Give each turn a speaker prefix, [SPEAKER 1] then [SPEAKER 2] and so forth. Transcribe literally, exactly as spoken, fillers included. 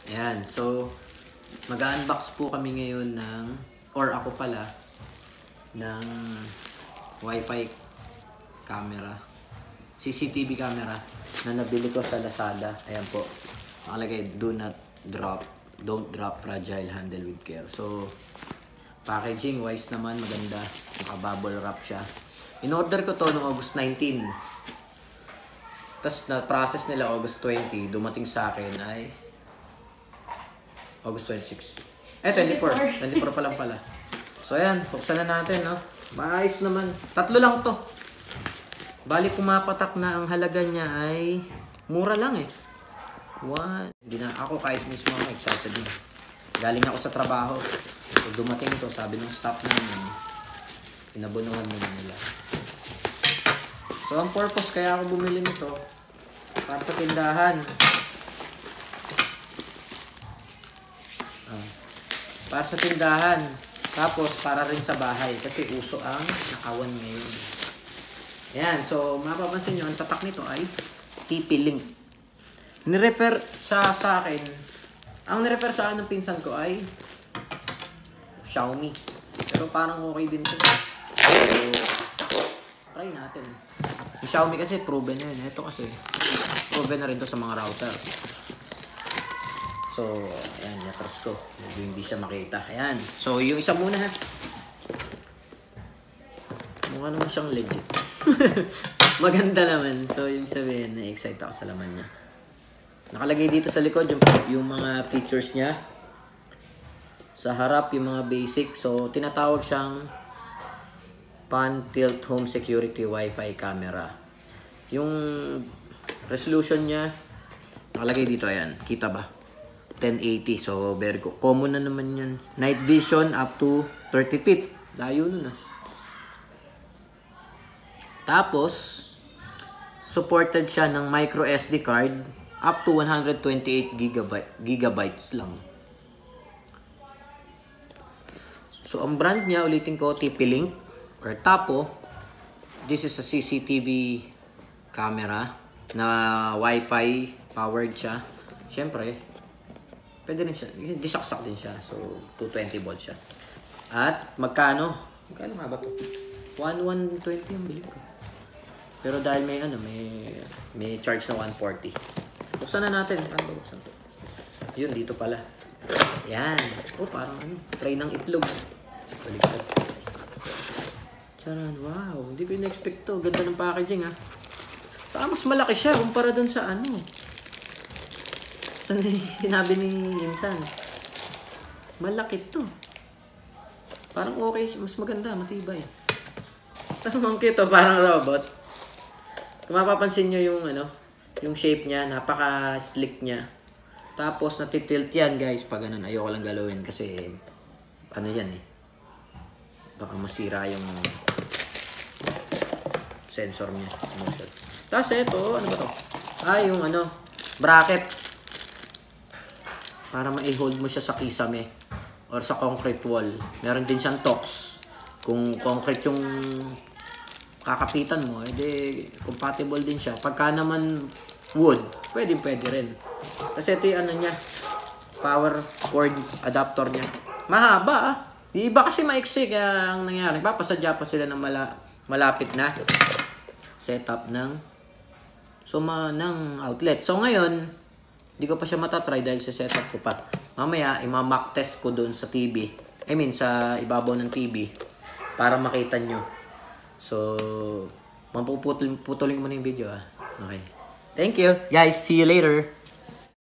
[SPEAKER 1] Ayan, so mag-unbox po kami ngayon ng, or ako pala, ng Wi-Fi camera, C C T V camera na nabili ko sa Lazada. Ayan po, nakalagay, do not drop, don't drop, fragile, handle with care. So, packaging wise naman, maganda. Naka-bubble wrap siya. In-order ko to noong August nineteen. Tapos na-process nila August twenty. Dumating sa akin ay August twenty-six. Eh, twenty-four. twenty-four pa lang pala. So, ayan. Buksan na natin, no? Maayos naman. Tatlo lang to. Bali, pumapatak na ang halaga niya ay mura lang eh. One. Hindi na ako kahit mismo ako excited na. Galing ako sa trabaho. So, dumating to. Sabi ng staff namin, inabunuhan muna nila. So, ang purpose kaya ako bumili nito, para sa tindahan. Ah, para sa tindahan. Tapos, para rin sa bahay. Kasi uso ang nakawan ngayon. Ayan. So, mapapansin nyo, ang tatak nito ay T P-Link. Nirefer sa, sa akin, ang nirefer sa akin ng pinsan ko ay Xiaomi. Pero parang okay din ito. So, try natin. Yung Xiaomi kasi proven na yun. Ito kasi proven na rin to sa mga router. So, ayan, na-trust ko. Medyo hindi siya makita. Ayan. So, yung isa muna ha. Mukha naman siyang legit. Maganda naman. So, yung sabihin, na-excite ako sa laman niya. Nakalagay dito sa likod yung, yung mga features niya. Sa harap, yung mga basic. So, tinatawag siyang Pan Tilt Home Security Wi-Fi Camera. Yung resolution niya, nakalagay dito, ayan. Kita ba? ten eighty. So, very common na naman yun. Night vision up to thirty feet. Layo nun ah. Tapos, supported siya ng micro S D card up to one hundred twenty-eight gigabytes lang. So, ang brand niya, ulitin ko, T P-Link or Tapo. This is a C C T V camera na Wi-Fi powered siya. Siyempre, pwede rin siya. Disaksak din siya. So, two twenty volts siya. At, magkano? Magkano nga ba ito? one twenty ang bili ko. Pero dahil may ano, may may charge na one forty. Buksan na natin. Paano buksan to? Yun, dito pala. Yan. Oh, parang ano, tray ng itlog. Baligtad. Charan, wow. Hindi ko in-expect to. Ganda ng packaging ha. Saka mas malaki siya kumpara dun sa ano. Saan sinabi ni Insan? Malaki to. Parang okay. Mas maganda. Matibay. Tanong kito, parang robot. Kung mapapansin nyo yung ano, yung shape niya, napaka-slick niya. Tapos natitilt yan guys pag ganun. Ayoko lang galawin kasi ano yan eh. Baka masira yung sensor niya. Tapos ito, ano ba to? Ah, yung ano, bracket. Para ma-hold mo siya sa kisame or sa concrete wall. Meron din siyang Torx. Kung concrete yung kakapitan mo, edi compatible din siya. Pagka naman wood, pwede pwede rin. Kasi ito yung ano niya, power cord adapter niya. Mahaba ah. Di iba kasi maiksi kaya ang nangyari. Papasadya pa sila ng mala, malapit na setup ng suma ng outlet. So ngayon, hindi ko pa siya matatry dahil sa setup ko pa. Mamaya, ima-mock test ko doon sa T V. I mean, sa ibabaw ng T V para makita nyo. So, mapuputulin mo na yung video ah. Okay. Thank you. Guys, see you later.